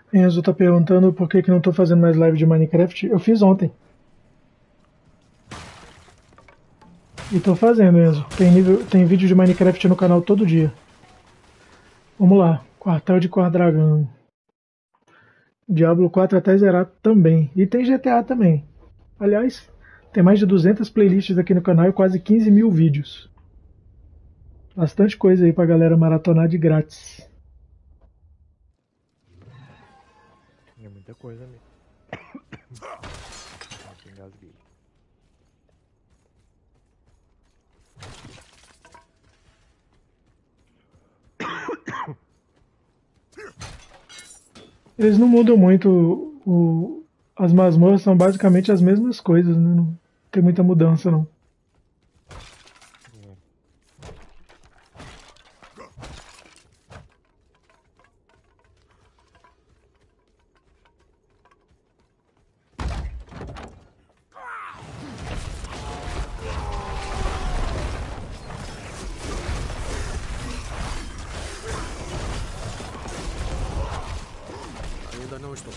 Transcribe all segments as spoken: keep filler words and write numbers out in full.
Enzo tá perguntando por que que não tô fazendo mais live de Minecraft. Eu fiz ontem. E tô fazendo, Enzo. Tem, nível, tem vídeo de Minecraft no canal todo dia. Vamos lá. Quartel de Quadragão. Diablo quatro até zerar também. E tem G T A também. Aliás, tem mais de duzentas playlists aqui no canal e quase quinze mil vídeos. Bastante coisa aí pra galera maratonar de grátis. É muita coisa mesmo. Nossa, engasguei. Eles não mudam muito. O, o- as masmorras são basicamente as mesmas coisas, né? Não tem muita mudança, não. É. Ainda não estou.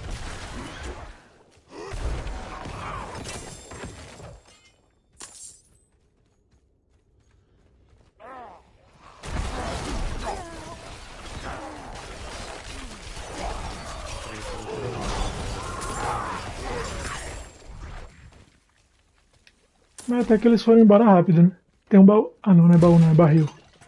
Mas até que eles foram embora rápido, né? Tem um baú. Ah, não, não é baú, não, é barril.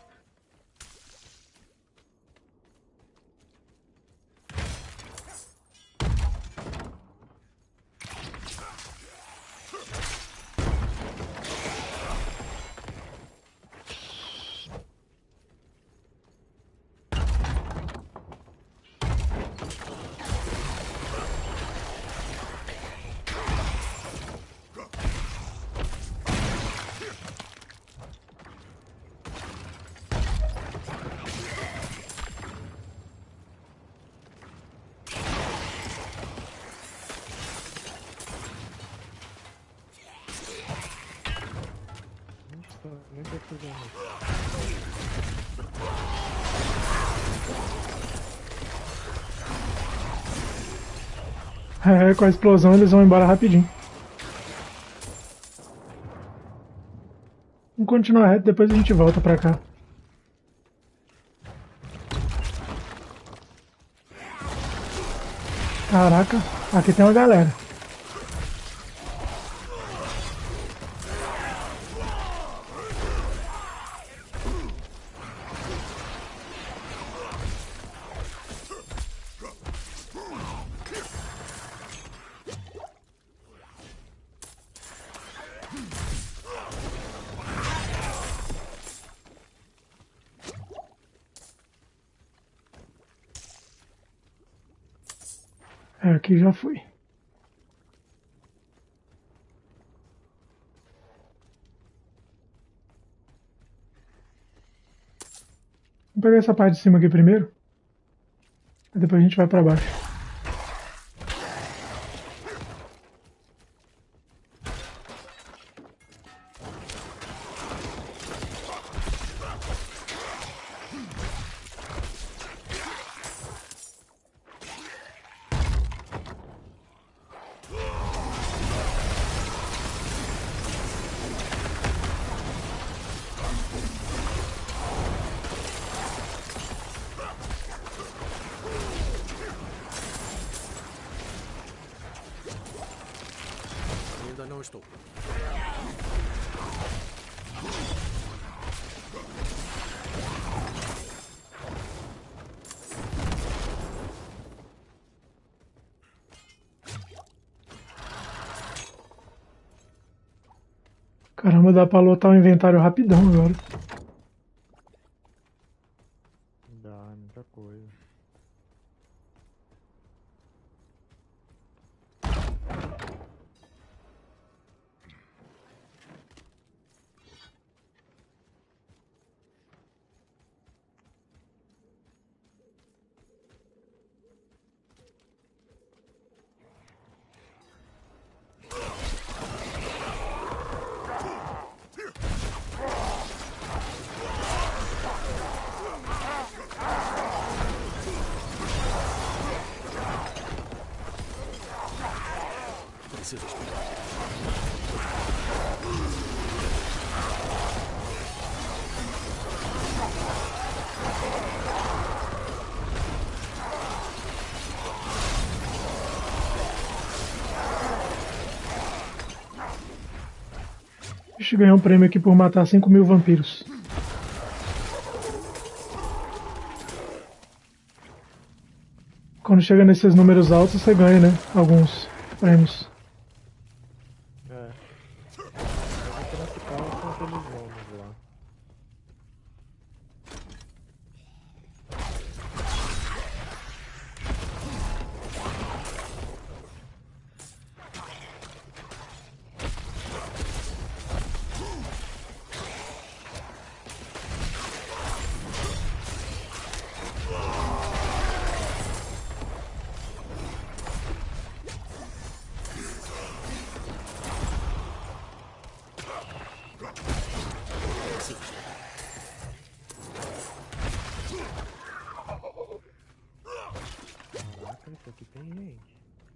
Nossa, nem sei o que fazer mais. É, com a explosão eles vão embora rapidinho. Vamos continuar reto, depois a gente volta pra cá. Caraca, aqui tem uma galera. É, aqui já fui. Vamos pegar essa parte de cima aqui primeiro. E depois a gente vai pra baixo. Ainda não estou. Caramba, dá pra lotar o inventário rapidão agora. Dá, é muita coisa. Preciso explicar. Deixa eu ganhar um prêmio aqui por matar cinco mil vampiros. Quando chega nesses números altos, você ganha, né? Alguns prêmios. É. Mas aqui nesse carro são aqueles homens lá. Caraca, isso aqui tem gente.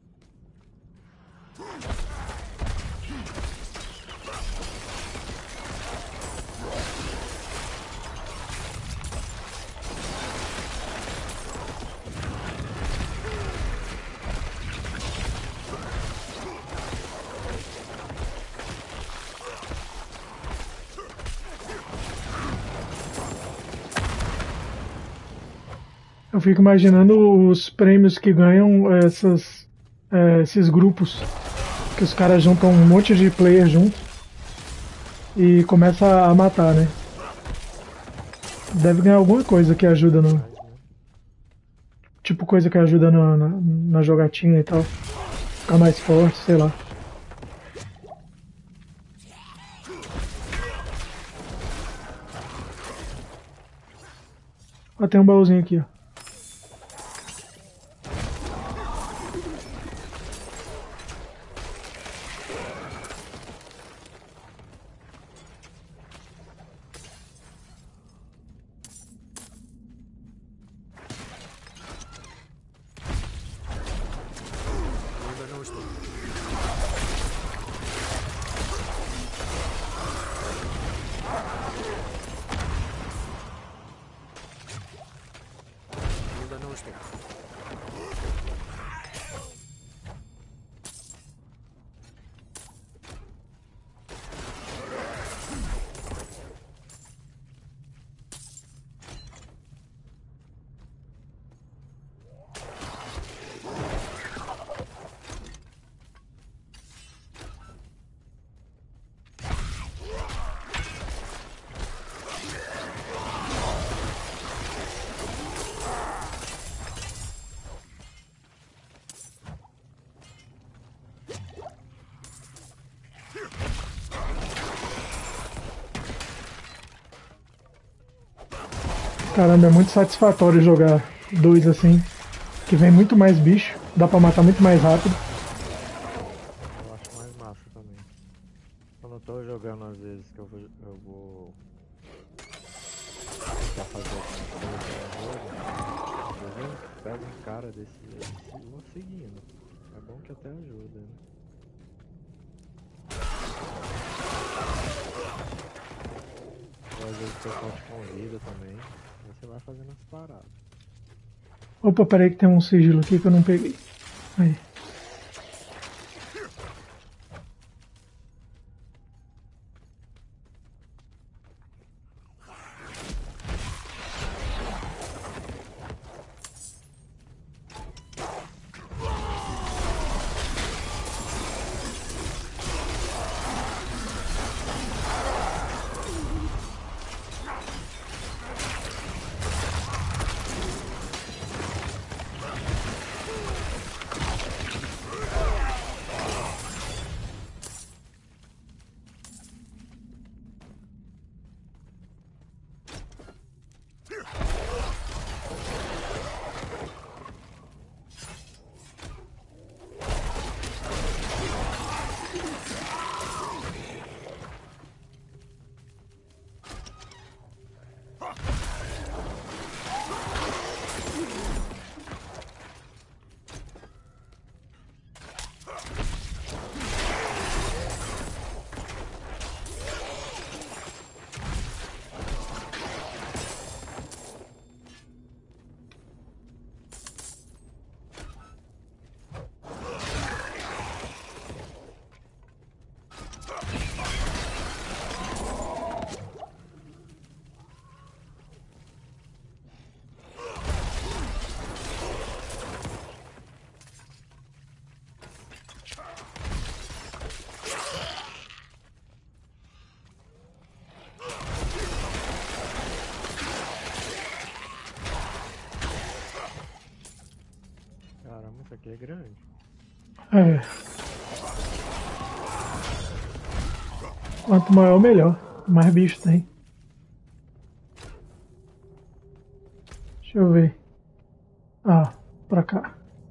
Eu fico imaginando os prêmios que ganham essas, é, esses grupos. Que os caras juntam um monte de player junto e começa a matar, né? Deve ganhar alguma coisa que ajuda no. Mas, né? Tipo coisa que ajuda na, na, na jogatina e tal. Ficar mais forte, sei lá. Ó, tem um baúzinho aqui, ó. Ainda não estou. Ainda não estou. Caramba, é muito satisfatório jogar dois assim. Que vem muito mais bicho, dá pra matar muito mais rápido. Eu acho mais massa também. Quando eu tô jogando às vezes que eu vou, eu vou tentar fazer alguma coisa no jogo, às vezes eu pego um cara desse aí e vou seguindo. É bom que até ajuda, né? Ou às vezes o pessoal te convida também, aí você vai fazendo as paradas. Opa, peraí que tem um sigilo aqui que eu não peguei. Aí. Isso aqui é grande. É. Quanto maior, melhor. Mais bicho tem. Deixa eu ver. Ah, pra cá.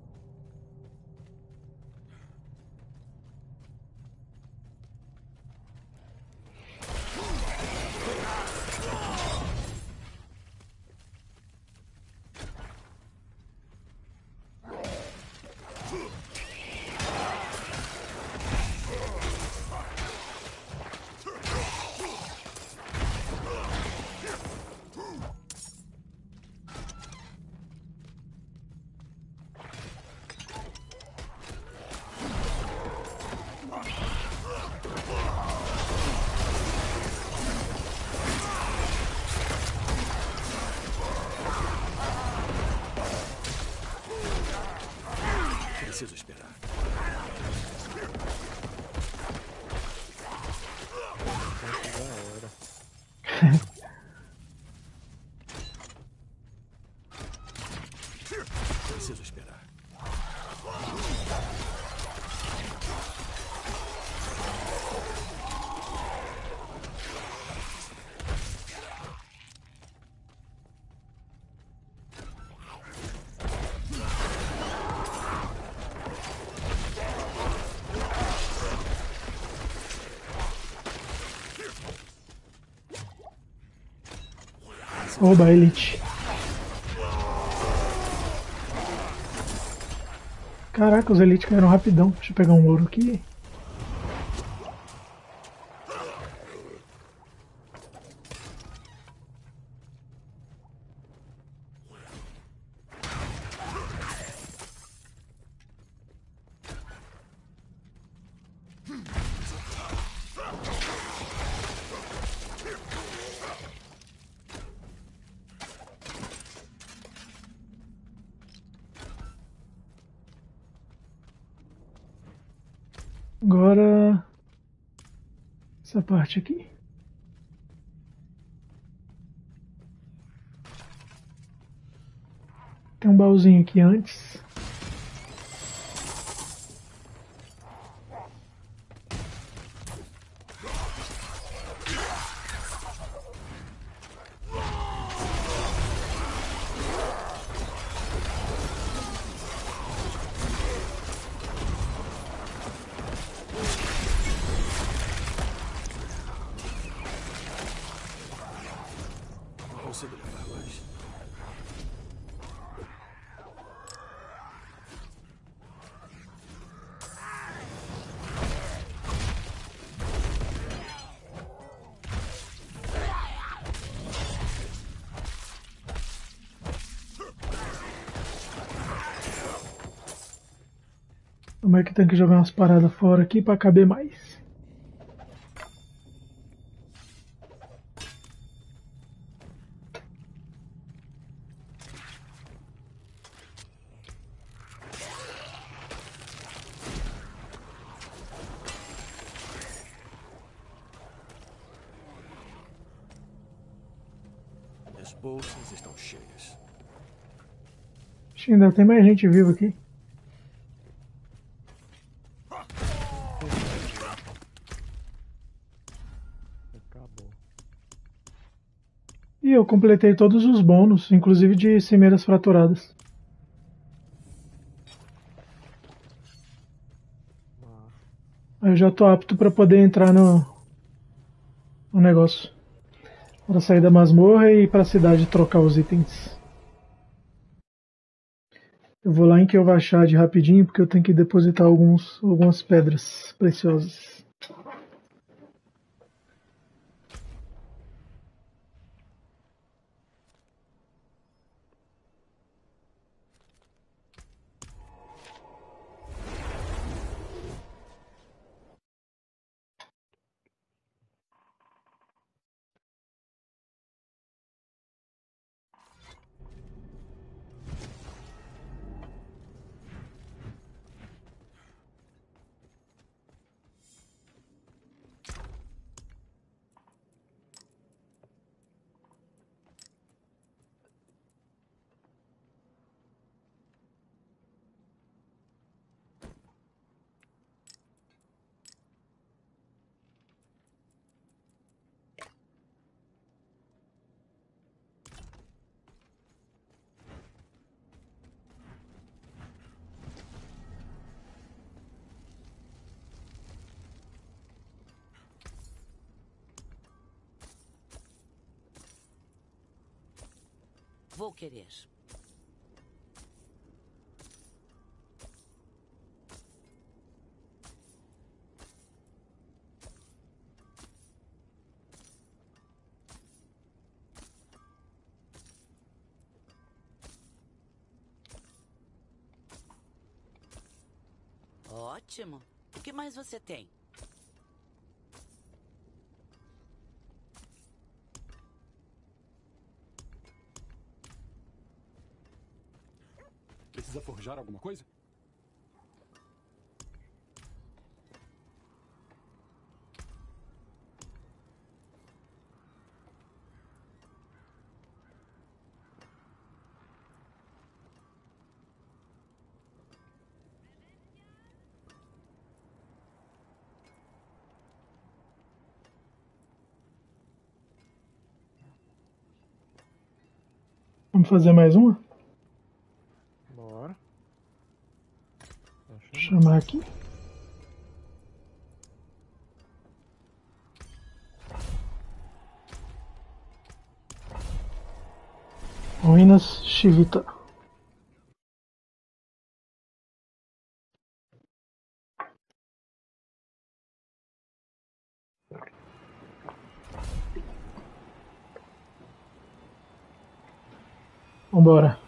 Preciso esperar. Tempo da hora. Preciso esperar. Oba, Elite. Caraca, os Elite caíram rapidão. Deixa eu pegar um ouro aqui. Agora essa parte aqui. Tem um baúzinho aqui antes. Não consigo levar mais. Como é que tem que jogar umas paradas fora aqui pra caber mais? As bolsas estão cheias. Acho que ainda tem mais gente viva aqui. Acabou. E eu completei todos os bônus, inclusive de cimeiras fraturadas. Massa. Eu já tô apto pra poder entrar no, no negócio. Para sair da masmorra e ir pra cidade trocar os itens. Eu vou lá em Kel'Vashad rapidinho porque eu tenho que depositar alguns, algumas pedras preciosas. Vou querer. Ótimo. O que mais você tem? Precisa forjar alguma coisa? Vamos fazer mais uma? Bora. Vou chamar aqui. Ruínas Shivita. Vambora.